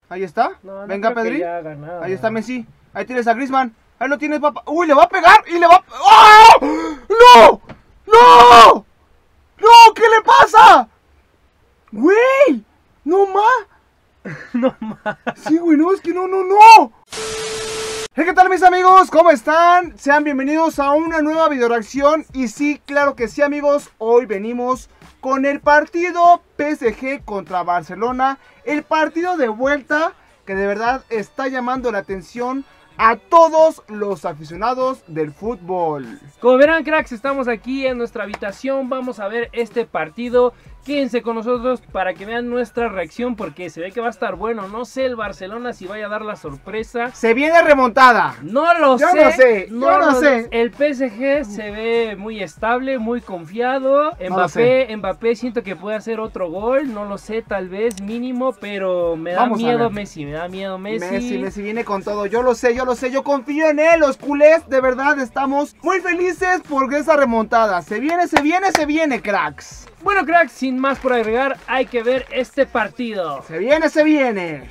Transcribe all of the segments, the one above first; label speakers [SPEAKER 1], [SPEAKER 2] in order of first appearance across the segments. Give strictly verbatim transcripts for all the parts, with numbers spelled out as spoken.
[SPEAKER 1] Ahí está.
[SPEAKER 2] No, no
[SPEAKER 1] Venga,
[SPEAKER 2] creo que
[SPEAKER 1] Pedri.
[SPEAKER 2] ya haga nada.
[SPEAKER 1] Ahí está Messi. Ahí tienes a Griezmann. Ahí lo tienes, papá. Uy, le va a pegar y le va a... ¡Oh! ¡No! ¡No! ¡No! ¿Qué le pasa? ¡Güey! ¡No más!
[SPEAKER 2] No más.
[SPEAKER 1] Sí, güey, no, es que no, no, no. Hey, ¿qué tal, mis amigos? ¿Cómo están? Sean bienvenidos a una nueva video reacción. Y sí, claro que sí, amigos. Hoy venimos con el partido P S G contra Barcelona. El partido de vuelta que de verdad está llamando la atención a todos los aficionados del fútbol.
[SPEAKER 2] Como verán, cracks, estamos aquí en nuestra habitación. Vamos a ver este partido. Quédense con nosotros para que vean nuestra reacción, porque se ve que va a estar bueno. No sé el Barcelona si vaya a dar la sorpresa.
[SPEAKER 1] Se viene remontada.
[SPEAKER 2] No lo
[SPEAKER 1] Yo
[SPEAKER 2] sé.
[SPEAKER 1] no sé, yo no
[SPEAKER 2] lo-
[SPEAKER 1] sé.
[SPEAKER 2] El P S G se ve muy estable, muy confiado.
[SPEAKER 1] No lo
[SPEAKER 2] Mbappé,
[SPEAKER 1] sé.
[SPEAKER 2] Mbappé siento que puede hacer otro gol. No lo sé, tal vez mínimo, pero me da
[SPEAKER 1] Vamos a
[SPEAKER 2] miedo
[SPEAKER 1] ver.
[SPEAKER 2] Messi. Me da miedo Messi.
[SPEAKER 1] Messi, Messi viene con todo, yo lo sé, yo lo sé, yo confío en él, los culés, de verdad estamos muy felices por esa remontada, se viene, se viene, se viene, cracks,
[SPEAKER 2] Bueno, cracks, sin más por agregar, hay que ver este partido.
[SPEAKER 1] se viene, se viene.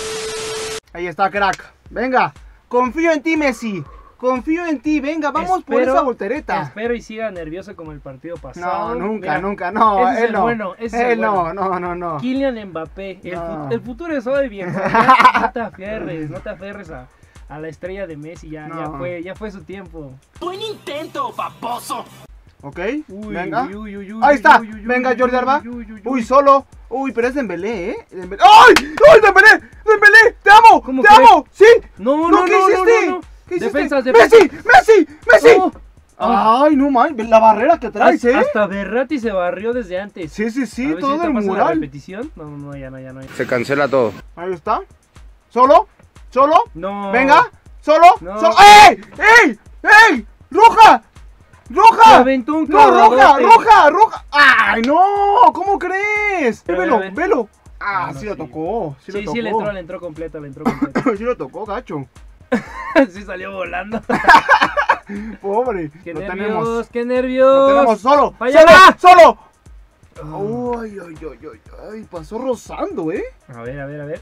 [SPEAKER 1] Ahí está, crack, venga, confío en ti, Messi, confío en ti, venga, vamos por
[SPEAKER 2] Espero-
[SPEAKER 1] esa voltereta.
[SPEAKER 2] Espero y siga nervioso como el partido pasado.
[SPEAKER 1] No, nunca,
[SPEAKER 2] Mira,
[SPEAKER 1] nunca, no,
[SPEAKER 2] ese es
[SPEAKER 1] él
[SPEAKER 2] el
[SPEAKER 1] no,
[SPEAKER 2] bueno, ese es el
[SPEAKER 1] él no,
[SPEAKER 2] bueno.
[SPEAKER 1] no, no, no.
[SPEAKER 2] Kylian Mbappé, el,
[SPEAKER 1] No.
[SPEAKER 2] fu- el futuro es hoy, viejo. No, no te aferres, no te aferres a, a la estrella de Messi, ya, ya
[SPEAKER 1] No.
[SPEAKER 2] fue, ya fue su tiempo.
[SPEAKER 3] ¡Buen intento, baboso!
[SPEAKER 1] Ok,
[SPEAKER 2] Uy,
[SPEAKER 1] venga.
[SPEAKER 2] uy, uy, uy, uy,
[SPEAKER 1] Ahí está,
[SPEAKER 2] uy, uy, uy,
[SPEAKER 1] venga
[SPEAKER 2] uy,
[SPEAKER 1] Jordi
[SPEAKER 2] uy,
[SPEAKER 1] Alba.
[SPEAKER 2] uy, uy, uy,
[SPEAKER 1] Uy,
[SPEAKER 2] uy.
[SPEAKER 1] solo. Uy, pero es Dembélé, ¿eh? Dembélé. ¡Ay! ¡Ay, Dembélé! ¡Dembélé! ¡Te amo!
[SPEAKER 2] ¿Cómo
[SPEAKER 1] ¡Te
[SPEAKER 2] que?
[SPEAKER 1] amo! ¡Sí!
[SPEAKER 2] No, no,
[SPEAKER 1] No,
[SPEAKER 2] no,
[SPEAKER 1] ¿qué
[SPEAKER 2] no,
[SPEAKER 1] hiciste?
[SPEAKER 2] no, no.
[SPEAKER 1] ¿Qué hiciste?
[SPEAKER 2] Defensas,
[SPEAKER 1] ¡Messi!
[SPEAKER 2] defensas.
[SPEAKER 1] ¡Messi! ¡Messi!
[SPEAKER 2] No.
[SPEAKER 1] ¡Ay, no mames! La barrera que traes, ¿eh?
[SPEAKER 2] Hasta Berratti se barrió desde antes.
[SPEAKER 1] Sí, sí,
[SPEAKER 2] A
[SPEAKER 1] sí,
[SPEAKER 2] ver si
[SPEAKER 1] todo
[SPEAKER 2] ahorita
[SPEAKER 1] el
[SPEAKER 2] pasa la
[SPEAKER 1] mural.
[SPEAKER 2] repetición. No, no, no, ya no, ya no.
[SPEAKER 4] Se cancela todo.
[SPEAKER 1] Ahí está. ¿Solo? ¿Solo?
[SPEAKER 2] No.
[SPEAKER 1] Venga. ¿Solo?
[SPEAKER 2] No.
[SPEAKER 1] ¿Solo? ¡Ey! ¡Ey! ¡Ey! ¡Roja!
[SPEAKER 2] Se
[SPEAKER 1] ¡Roja!
[SPEAKER 2] aventó un
[SPEAKER 1] ¡No, roja!
[SPEAKER 2] clavadote.
[SPEAKER 1] ¡Roja! ¡Roja! ¡Ay, no! ¿Cómo crees?
[SPEAKER 2] A ver,
[SPEAKER 1] Velo,
[SPEAKER 2] a ver.
[SPEAKER 1] velo. Ah,
[SPEAKER 2] Ah, no,
[SPEAKER 1] sí lo
[SPEAKER 2] sí.
[SPEAKER 1] tocó. Sí,
[SPEAKER 2] Sí,
[SPEAKER 1] lo
[SPEAKER 2] sí, le
[SPEAKER 1] tocó.
[SPEAKER 2] entró, le entró completo, le entró completo.
[SPEAKER 1] Sí lo tocó, gacho.
[SPEAKER 2] Sí salió volando.
[SPEAKER 1] Pobre.
[SPEAKER 2] Qué
[SPEAKER 1] lo
[SPEAKER 2] nervios,
[SPEAKER 1] tenemos.
[SPEAKER 2] qué nervios.
[SPEAKER 1] Lo tenemos solo.
[SPEAKER 2] ¡Vaya
[SPEAKER 1] ¡Solo!
[SPEAKER 2] va!
[SPEAKER 1] ¡Solo!
[SPEAKER 2] Oh.
[SPEAKER 1] Ay, ay, ay, ay, ay. Pasó rozando, ¿eh?
[SPEAKER 2] A ver, a ver, a ver.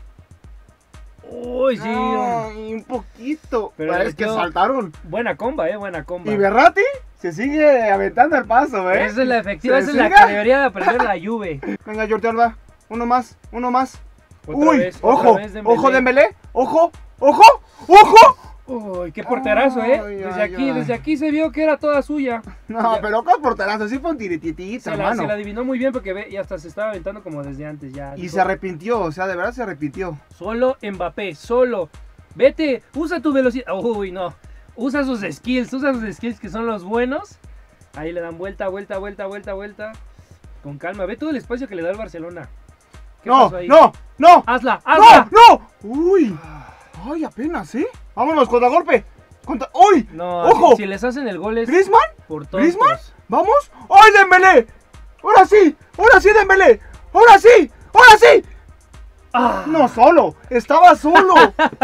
[SPEAKER 2] Uy, sí.
[SPEAKER 1] Ay, un poquito.
[SPEAKER 2] Pero
[SPEAKER 1] Pero
[SPEAKER 2] le
[SPEAKER 1] es que
[SPEAKER 2] quedó-
[SPEAKER 1] saltaron.
[SPEAKER 2] Buena comba, eh, buena comba.
[SPEAKER 1] Y Berratti se sigue aventando el paso, ¿eh?
[SPEAKER 2] Esa es la efectiva,
[SPEAKER 1] ¿Se
[SPEAKER 2] esa es la
[SPEAKER 1] siga?
[SPEAKER 2] que debería de aprender la Juve.
[SPEAKER 1] Venga, Jordi Alba. Uno más, uno más.
[SPEAKER 2] Otra
[SPEAKER 1] Uy,
[SPEAKER 2] vez,
[SPEAKER 1] ojo,
[SPEAKER 2] otra vez Dembélé.
[SPEAKER 1] ojo Dembélé, ojo, ojo, ojo.
[SPEAKER 2] Uy, qué porterazo, eh.
[SPEAKER 1] Ay,
[SPEAKER 2] Desde
[SPEAKER 1] ay,
[SPEAKER 2] aquí,
[SPEAKER 1] ay.
[SPEAKER 2] desde aquí se vio que era toda suya.
[SPEAKER 1] No,
[SPEAKER 2] Ya.
[SPEAKER 1] pero con porterazo, sí fue un tirititito,
[SPEAKER 2] Se la,
[SPEAKER 1] hermano.
[SPEAKER 2] se la adivinó muy bien porque ve, y hasta se estaba aventando como desde antes ya.
[SPEAKER 1] Y
[SPEAKER 2] Dijo,
[SPEAKER 1] se arrepintió, o sea, de verdad se arrepintió.
[SPEAKER 2] Solo Mbappé, solo. Vete, usa tu velocidad. Uy, no. Usa sus skills, usa sus skills que son los buenos. Ahí le dan vuelta, vuelta, vuelta, vuelta, vuelta. Con calma. Ve todo el espacio que le da el Barcelona. ¿Qué
[SPEAKER 1] No,
[SPEAKER 2] pasó ahí?
[SPEAKER 1] no, no.
[SPEAKER 2] Hazla,
[SPEAKER 1] ¡No!
[SPEAKER 2] hazla.
[SPEAKER 1] ¡No! ¡Uy! ¡Ay, apenas, eh! ¡Vámonos, contragolpe! Contra... ¡Uy!
[SPEAKER 2] No,
[SPEAKER 1] ¡Ojo!
[SPEAKER 2] Si, si les hacen el gol es
[SPEAKER 1] ¿Griezmann?
[SPEAKER 2] por todos.
[SPEAKER 1] ¿Griezmann? ¿Vamos? ¡Ay, Dembélé! ¡Ahora sí! ¡Ahora sí, Dembélé! ¡Ahora sí! ¡Ahora sí!
[SPEAKER 2] Ah,
[SPEAKER 1] No, solo. Estaba solo.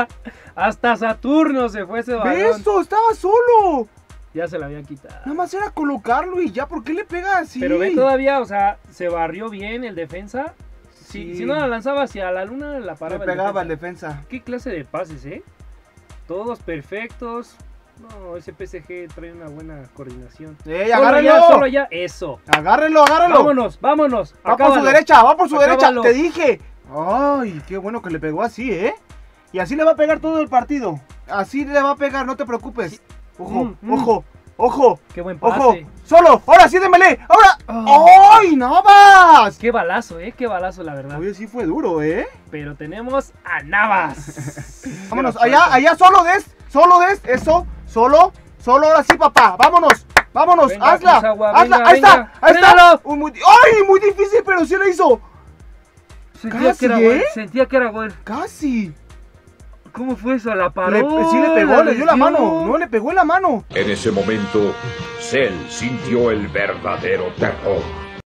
[SPEAKER 2] hasta Saturno se fue ese balón.
[SPEAKER 1] ¿Ves eso? Estaba solo.
[SPEAKER 2] Ya se la habían quitado.
[SPEAKER 1] Nada más era colocarlo y ya. ¿Por qué le pega así?
[SPEAKER 2] Pero ve todavía, o sea, se barrió bien el defensa. Si,
[SPEAKER 1] Sí.
[SPEAKER 2] si no la lanzaba hacia la luna, la
[SPEAKER 1] Le
[SPEAKER 2] paraba.
[SPEAKER 1] pegaba el
[SPEAKER 2] defensa.
[SPEAKER 1] defensa.
[SPEAKER 2] ¿Qué clase de pases, eh? Todos perfectos. No, ese P S G trae una buena coordinación.
[SPEAKER 1] ¡Ey,
[SPEAKER 2] Solo
[SPEAKER 1] agárrenlo!
[SPEAKER 2] allá, solo allá. Eso.
[SPEAKER 1] Agárrenlo, agárrenlo.
[SPEAKER 2] Vámonos, vámonos.
[SPEAKER 1] Va por su
[SPEAKER 2] Acábalo.
[SPEAKER 1] derecha, va por su
[SPEAKER 2] Acábalo.
[SPEAKER 1] derecha. Te dije. Ay, qué bueno que le pegó así, ¿eh? Y así le va a pegar todo el partido. Así le va a pegar, no te preocupes. Ojo,
[SPEAKER 2] Mm, mm.
[SPEAKER 1] ojo, ojo.
[SPEAKER 2] Qué buen pase.
[SPEAKER 1] Ojo, solo, ahora sí Dembélé, ahora.
[SPEAKER 2] Oh.
[SPEAKER 1] ¡Ay, Navas!
[SPEAKER 2] Qué balazo, eh. Qué balazo, la verdad.
[SPEAKER 1] Oye, sí fue duro, ¿eh?
[SPEAKER 2] Pero tenemos a Navas.
[SPEAKER 1] Vámonos,
[SPEAKER 2] Pero
[SPEAKER 1] allá,
[SPEAKER 2] falta.
[SPEAKER 1] allá, solo des, solo des, eso, solo, solo, ahora sí, papá, vámonos, vámonos,
[SPEAKER 2] Venga,
[SPEAKER 1] hazla,
[SPEAKER 2] Kuzawa,
[SPEAKER 1] hazla,
[SPEAKER 2] venga,
[SPEAKER 1] ahí
[SPEAKER 2] venga,
[SPEAKER 1] está, ahí
[SPEAKER 2] frénalo.
[SPEAKER 1] está. Uy, muy, ¡ay, muy difícil, pero sí lo hizo!
[SPEAKER 2] Sentía
[SPEAKER 1] Casi,
[SPEAKER 2] que era
[SPEAKER 1] ¿eh?
[SPEAKER 2] gol. Sentía que era gol.
[SPEAKER 1] Casi.
[SPEAKER 2] ¿Cómo fue eso? La paró.
[SPEAKER 1] Le- sí le pegó, le dio la
[SPEAKER 2] desvió.
[SPEAKER 1] mano, no le pegó en la mano.
[SPEAKER 4] En ese momento, Cell sintió el verdadero terror.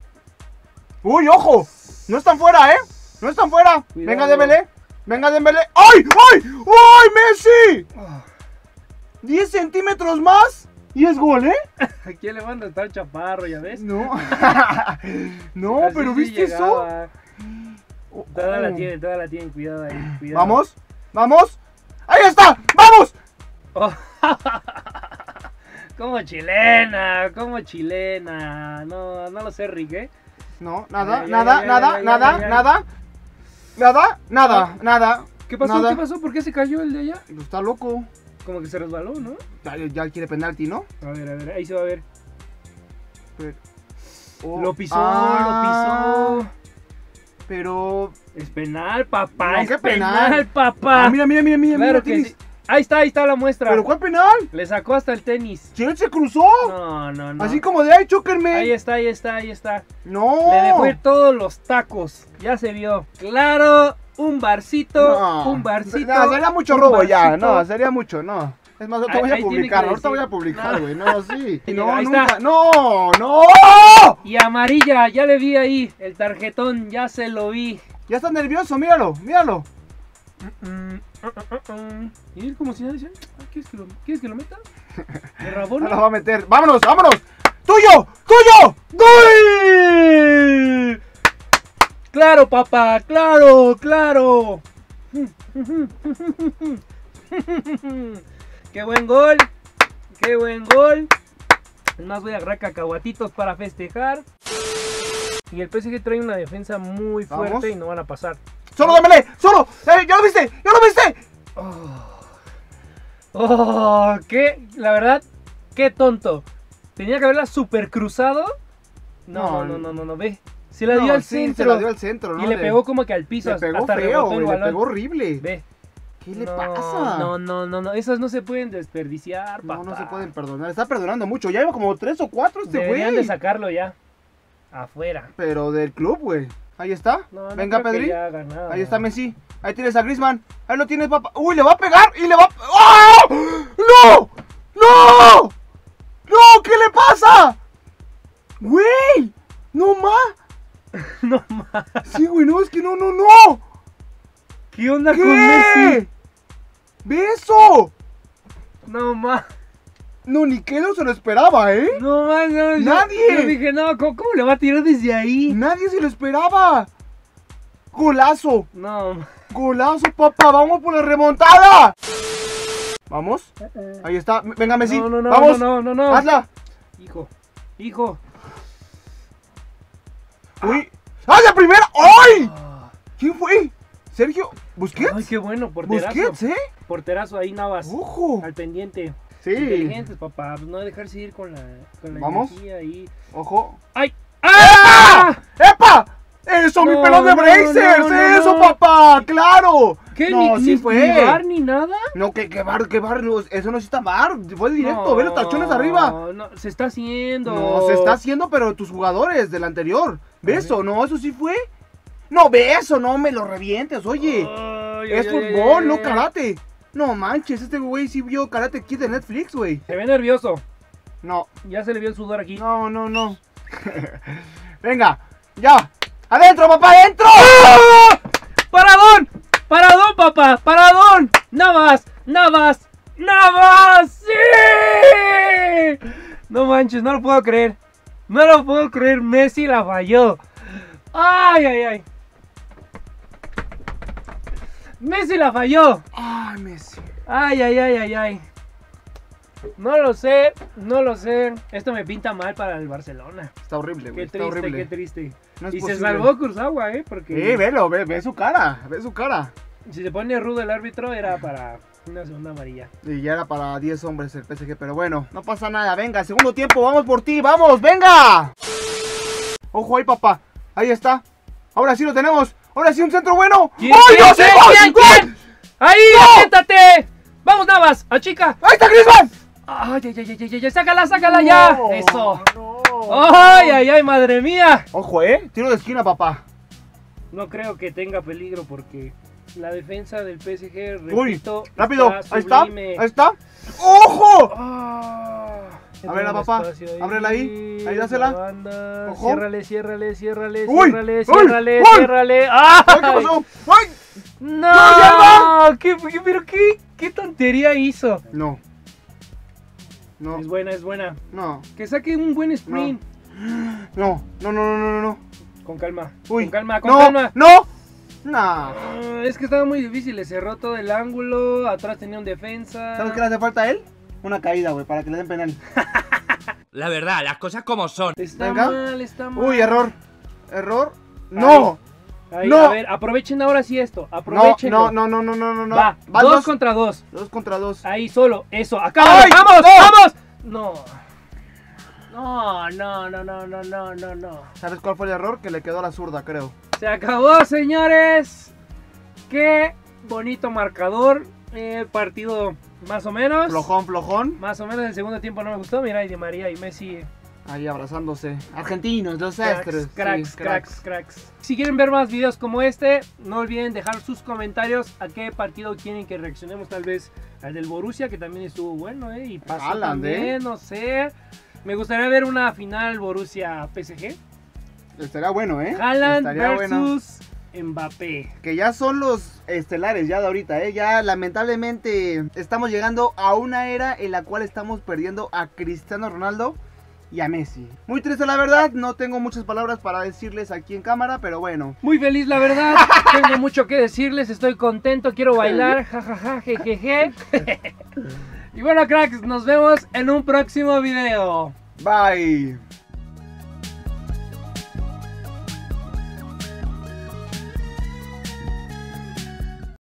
[SPEAKER 1] Uy, ojo, no están fuera, ¿eh? No están fuera.
[SPEAKER 2] Cuidado.
[SPEAKER 1] Venga, Dembélé, venga, Dembélé. ¡Ay, ay, ay, Messi! diez centímetros más y es gol, ¿eh?
[SPEAKER 2] Aquí le van a estar chaparro, ¿ya ves?
[SPEAKER 1] No, no,
[SPEAKER 2] Así
[SPEAKER 1] pero
[SPEAKER 2] sí
[SPEAKER 1] ¿viste eso?
[SPEAKER 2] llegaba. Toda la
[SPEAKER 1] Oh.
[SPEAKER 2] tienen, toda la tienen, cuidado ahí, cuidado.
[SPEAKER 1] Vamos, vamos. ¡Ahí está! ¡Vamos!
[SPEAKER 2] Oh. Como chilena, como chilena. No, no lo sé, Rick, ¿eh?
[SPEAKER 1] No, nada,
[SPEAKER 2] Ay,
[SPEAKER 1] nada,
[SPEAKER 2] ay,
[SPEAKER 1] nada,
[SPEAKER 2] ay, ay,
[SPEAKER 1] nada,
[SPEAKER 2] ay, ay.
[SPEAKER 1] nada. Nada, nada,
[SPEAKER 2] Ah.
[SPEAKER 1] nada.
[SPEAKER 2] ¿Qué pasó?
[SPEAKER 1] Nada.
[SPEAKER 2] ¿Qué pasó? ¿Por qué se cayó el de allá?
[SPEAKER 1] Está loco.
[SPEAKER 2] Como que se resbaló, ¿no?
[SPEAKER 1] Ya, ya quiere penalti, ¿no?
[SPEAKER 2] A ver, a ver, ahí se va a ver.
[SPEAKER 1] Pero- oh,
[SPEAKER 2] Lo pisó,
[SPEAKER 1] ah,
[SPEAKER 2] lo pisó.
[SPEAKER 1] Pero...
[SPEAKER 2] Es penal, papá.
[SPEAKER 1] No,
[SPEAKER 2] es
[SPEAKER 1] ¿qué
[SPEAKER 2] penal,
[SPEAKER 1] penal?
[SPEAKER 2] papá.
[SPEAKER 1] Ah, mira, mira, mira, mira.
[SPEAKER 2] Claro
[SPEAKER 1] mira,
[SPEAKER 2] que
[SPEAKER 1] tenis.
[SPEAKER 2] sí. Ahí está, ahí está la muestra.
[SPEAKER 1] ¿Pero cuál penal?
[SPEAKER 2] Le sacó hasta el tenis.
[SPEAKER 1] ¿Quién se cruzó?
[SPEAKER 2] No, no, no.
[SPEAKER 1] Así como de ahí, chóquenme.
[SPEAKER 2] Ahí está, ahí está, ahí está.
[SPEAKER 1] No.
[SPEAKER 2] Le dejó ir todos los tacos. Ya se vio. Claro, un barcito,
[SPEAKER 1] No.
[SPEAKER 2] un barcito.
[SPEAKER 1] No, sería mucho
[SPEAKER 2] un
[SPEAKER 1] robo ya.
[SPEAKER 2] barcito.
[SPEAKER 1] No, sería mucho, no. Es más, ahorita
[SPEAKER 2] Ahí-
[SPEAKER 1] voy a
[SPEAKER 2] ahí tiene
[SPEAKER 1] publicar.
[SPEAKER 2] que
[SPEAKER 1] Ahorita voy a
[SPEAKER 2] decir.
[SPEAKER 1] publicar,
[SPEAKER 2] No.
[SPEAKER 1] güey. No, sí.
[SPEAKER 2] Ahí
[SPEAKER 1] No,
[SPEAKER 2] está.
[SPEAKER 1] nunca. No, no.
[SPEAKER 2] Y amarilla, ya le vi ahí. El tarjetón, ya se lo vi.
[SPEAKER 1] Ya está nervioso, míralo, míralo.
[SPEAKER 2] Mm, mm, mm, mm, mm. Y él como si nada dice, "Ah, ¿quieres que lo, ¿quieres que lo meta? ¿De
[SPEAKER 1] No
[SPEAKER 2] Rabona?
[SPEAKER 1] lo va a meter. Vámonos, vámonos. ¡Tuyo! ¡Tuyo! ¡Gol!
[SPEAKER 2] Claro, papá, claro, claro. Qué buen gol, qué buen gol. Es más, voy a agarrar cacahuatitos para festejar. Y el P S G trae una defensa muy fuerte
[SPEAKER 1] Vamos.
[SPEAKER 2] y no van a pasar.
[SPEAKER 1] ¡Solo dámele! ¡Solo! ¡Eh, ya lo viste! ¡Ya lo viste!
[SPEAKER 2] Oh, oh, qué, la verdad, qué tonto. Tenía que haberla super cruzado. No, no,
[SPEAKER 1] No,
[SPEAKER 2] no, no, no, ve. Se la dio
[SPEAKER 1] No,
[SPEAKER 2] al
[SPEAKER 1] sí,
[SPEAKER 2] centro.
[SPEAKER 1] se la dio al centro, ¿no?
[SPEAKER 2] Y le
[SPEAKER 1] De-
[SPEAKER 2] pegó como que al piso.
[SPEAKER 1] Le pegó
[SPEAKER 2] hasta
[SPEAKER 1] feo,
[SPEAKER 2] rebotó el
[SPEAKER 1] güey. Le
[SPEAKER 2] balón.
[SPEAKER 1] pegó horrible.
[SPEAKER 2] Ve.
[SPEAKER 1] ¿Qué le
[SPEAKER 2] no,
[SPEAKER 1] pasa?
[SPEAKER 2] No, no, no, no. Esas no se pueden desperdiciar, papá.
[SPEAKER 1] No, no se pueden perdonar. Está perdonando mucho. Ya lleva como tres o cuatro este
[SPEAKER 2] Deberían
[SPEAKER 1] güey.
[SPEAKER 2] de sacarlo ya. Afuera.
[SPEAKER 1] Pero del club, güey. Ahí está.
[SPEAKER 2] No, no
[SPEAKER 1] Venga,
[SPEAKER 2] creo que
[SPEAKER 1] Pedri.
[SPEAKER 2] ya haga nada.
[SPEAKER 1] Ahí está Messi. Ahí tienes a Griezmann. Ahí lo tienes, papá. Uy, le va a pegar y le va a... ¡Oh! ¡No! ¡No! ¡No! ¿Qué le pasa? ¡Güey! ¡No más!
[SPEAKER 2] No más.
[SPEAKER 1] Sí, güey, no, es que no, no, no.
[SPEAKER 2] ¿Qué onda con Messi?
[SPEAKER 1] ¿Qué? ¡Beso!
[SPEAKER 2] No más.
[SPEAKER 1] No, ni que no se lo esperaba, ¿eh?
[SPEAKER 2] No más, no. yo-
[SPEAKER 1] Nadie.
[SPEAKER 2] Yo dije, no, ¿cómo, cómo le va a tirar desde ahí?
[SPEAKER 1] Nadie se lo esperaba. Golazo.
[SPEAKER 2] No.
[SPEAKER 1] Golazo, papá. Vamos por la remontada. Vamos. Ahí está. Venga, Messi.
[SPEAKER 2] No, no, no,
[SPEAKER 1] Vamos.
[SPEAKER 2] no, no, no, no.
[SPEAKER 1] Hazla.
[SPEAKER 2] Hijo, hijo.
[SPEAKER 1] Uy. ¡Ah, la primera! ¡Ay!
[SPEAKER 2] Ah.
[SPEAKER 1] ¿Quién fue? ¿Sergio? ¿Busquets?
[SPEAKER 2] Ay, qué bueno, porterazo.
[SPEAKER 1] ¿Busquets, eh?
[SPEAKER 2] Porterazo ahí, Navas.
[SPEAKER 1] ¡Ojo!
[SPEAKER 2] Al pendiente.
[SPEAKER 1] Sí.
[SPEAKER 2] Inteligentes, papá. No dejarse ir con la, con la
[SPEAKER 1] Vamos.
[SPEAKER 2] energía ahí.
[SPEAKER 1] Ojo.
[SPEAKER 2] ¡Ay! ¡Ah!
[SPEAKER 1] ¡Epa! ¡Eso, mi
[SPEAKER 2] No,
[SPEAKER 1] pelón de
[SPEAKER 2] no,
[SPEAKER 1] Brazers!
[SPEAKER 2] no, no,
[SPEAKER 1] ¡Eso,
[SPEAKER 2] no.
[SPEAKER 1] papá! ¡Claro!
[SPEAKER 2] ¿Qué?
[SPEAKER 1] No,
[SPEAKER 2] ni,
[SPEAKER 1] sí
[SPEAKER 2] ni,
[SPEAKER 1] fue.
[SPEAKER 2] ni bar ni nada.
[SPEAKER 1] No, que, que bar, que bar. no, Eso no necesita bar. Fue directo. Ve los tachones arriba.
[SPEAKER 2] No, no, se está haciendo.
[SPEAKER 1] No, se está haciendo, pero tus jugadores del anterior. ¿Beso? No, eso sí fue. No, beso, no me lo revientes, oye.
[SPEAKER 2] Ay,
[SPEAKER 1] Es
[SPEAKER 2] ay, ay,
[SPEAKER 1] fútbol,
[SPEAKER 2] ay,
[SPEAKER 1] no
[SPEAKER 2] ay.
[SPEAKER 1] karate. No manches, este güey sí vio Karate Kid de Netflix, güey.
[SPEAKER 2] Se ve nervioso.
[SPEAKER 1] No,
[SPEAKER 2] Ya se le vio el sudor aquí.
[SPEAKER 1] no, no, no. Venga, ya. ¡Adentro, papá, adentro!
[SPEAKER 2] ¡Paradón! ¡Paradón, papá! ¡Paradón! ¡Navas! ¡Navas! ¡Navas! ¡Sí! No manches, no lo puedo creer. No lo puedo creer. Messi la falló. ¡Ay, ay, ay! Messi la falló.
[SPEAKER 1] Ay, Messi.
[SPEAKER 2] Ay, ay, ay, ay, ay. No lo sé, no lo sé. Esto me pinta mal para el Barcelona.
[SPEAKER 1] Está horrible, güey.
[SPEAKER 2] Qué
[SPEAKER 1] Está
[SPEAKER 2] triste,
[SPEAKER 1] horrible.
[SPEAKER 2] qué triste.
[SPEAKER 1] No es
[SPEAKER 2] Y se
[SPEAKER 1] posible.
[SPEAKER 2] salvó Kurzawa, ¿eh? Porque
[SPEAKER 1] Sí, velo, ve, ve su cara, ve su cara.
[SPEAKER 2] si se pone rudo el árbitro era para una segunda amarilla.
[SPEAKER 1] Y ya era para diez hombres el P S G, pero bueno, no pasa nada. Venga, segundo tiempo, vamos por ti, vamos, venga. Ojo ahí, papá. Ahí está. Ahora sí lo tenemos. Ahora sí un centro bueno.
[SPEAKER 2] ¿Quién,
[SPEAKER 1] ¡Ay,
[SPEAKER 2] quién,
[SPEAKER 1] no, sí,
[SPEAKER 2] quién,
[SPEAKER 1] gol,
[SPEAKER 2] quién,
[SPEAKER 1] gol!
[SPEAKER 2] quién? ¡Ahí, siéntate! ¡Vamos, Navas! ¡A chica!
[SPEAKER 1] ¡Ahí está Griezmann!
[SPEAKER 2] ¡Ay, ay, ay, ay, ay, ay! ¡Sácala, sácala ya!
[SPEAKER 1] No,
[SPEAKER 2] ¡Eso!
[SPEAKER 1] no.
[SPEAKER 2] ¡Ay, ay, ay, madre mía!
[SPEAKER 1] Ojo, eh. Tiro de esquina, papá.
[SPEAKER 2] No creo que tenga peligro porque la defensa del P S G,
[SPEAKER 1] Uy,
[SPEAKER 2] repito,
[SPEAKER 1] rápido.
[SPEAKER 2] está
[SPEAKER 1] Ahí está.
[SPEAKER 2] sublime.
[SPEAKER 1] Ahí está. ¡Ojo!
[SPEAKER 2] Ah,
[SPEAKER 1] Ábrela, papá.
[SPEAKER 2] espacio
[SPEAKER 1] Ábrela ahí. Ahí, dásela.
[SPEAKER 2] la banda.
[SPEAKER 1] Ojo.
[SPEAKER 2] Ciérrale, ciérrale, ciérrale,
[SPEAKER 1] Uy,
[SPEAKER 2] ciérrale,
[SPEAKER 1] uy,
[SPEAKER 2] ciérrale,
[SPEAKER 1] uy.
[SPEAKER 2] ciérrale. ¡Ay!
[SPEAKER 1] ¡Ay, qué pasó! ¡Ay!
[SPEAKER 2] ¡No! ¿Qué, qué- pero qué, qué tontería hizo?
[SPEAKER 1] No. No,
[SPEAKER 2] Es buena, es buena.
[SPEAKER 1] no,
[SPEAKER 2] Que saque un buen sprint.
[SPEAKER 1] no, no, no, no, no, no, no.
[SPEAKER 2] Con calma.
[SPEAKER 1] Uy.
[SPEAKER 2] Con calma, con
[SPEAKER 1] no,
[SPEAKER 2] calma.
[SPEAKER 1] no. No.
[SPEAKER 2] Ah, es que estaba muy difícil, le cerró todo el ángulo, atrás tenía un defensa.
[SPEAKER 1] ¿Sabes qué le hace falta a él? Una caída, güey, para que le den penal.
[SPEAKER 3] La verdad, las cosas como son.
[SPEAKER 2] Está
[SPEAKER 1] Venga.
[SPEAKER 2] mal, está mal.
[SPEAKER 1] Uy, error. Error. No.
[SPEAKER 2] Ahí,
[SPEAKER 1] No.
[SPEAKER 2] A ver, aprovechen ahora sí esto,
[SPEAKER 1] No,
[SPEAKER 2] aprovechen.
[SPEAKER 1] no, no, no, no, no, no, no.
[SPEAKER 2] Va,
[SPEAKER 1] Van
[SPEAKER 2] dos, contra dos.
[SPEAKER 1] Dos contra dos.
[SPEAKER 2] Ahí solo, eso, acá.
[SPEAKER 1] ¡Ay,
[SPEAKER 2] ¡Vamos,
[SPEAKER 1] no!
[SPEAKER 2] vamos! No. No, no, no, no, no, no, no, no.
[SPEAKER 1] ¿Sabes cuál fue el error? Que le quedó a la zurda, creo.
[SPEAKER 2] Se acabó, señores. Qué bonito marcador. El partido más o menos.
[SPEAKER 1] Flojón, flojón.
[SPEAKER 2] Más o menos el segundo tiempo no me gustó. Mira, y Di María y Messi.
[SPEAKER 1] Ahí abrazándose. Argentinos, los
[SPEAKER 2] Cracks,
[SPEAKER 1] astros.
[SPEAKER 2] cracks,
[SPEAKER 1] Sí,
[SPEAKER 2] cracks, cracks. Si quieren ver más videos como este, no olviden dejar sus comentarios a qué partido quieren que reaccionemos. Tal vez al del Borussia, que también estuvo bueno, ¿eh? Y pasó
[SPEAKER 1] Haaland,
[SPEAKER 2] también,
[SPEAKER 1] ¿eh?
[SPEAKER 2] no sé. Me gustaría ver una final Borussia-P S G.
[SPEAKER 1] Estaría bueno, ¿eh?
[SPEAKER 2] Haaland
[SPEAKER 1] Estaría bueno.
[SPEAKER 2] versus Mbappé.
[SPEAKER 1] Que ya son los estelares ya de ahorita, ¿eh? Ya lamentablemente estamos llegando a una era en la cual estamos perdiendo a Cristiano Ronaldo y a Messi. Muy triste la verdad, no tengo muchas palabras para decirles aquí en cámara, pero bueno.
[SPEAKER 2] Muy feliz, la verdad. Tengo mucho que decirles. Estoy contento. Quiero bailar. Jajaja, jejeje. Y bueno, cracks, nos vemos en un próximo video.
[SPEAKER 1] Bye.